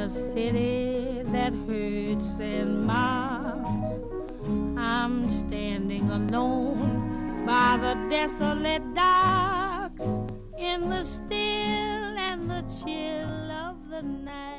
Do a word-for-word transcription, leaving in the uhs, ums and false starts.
a city that hurts and mobs. I'm standing alone by the desolate docks in the still and the chill of the night.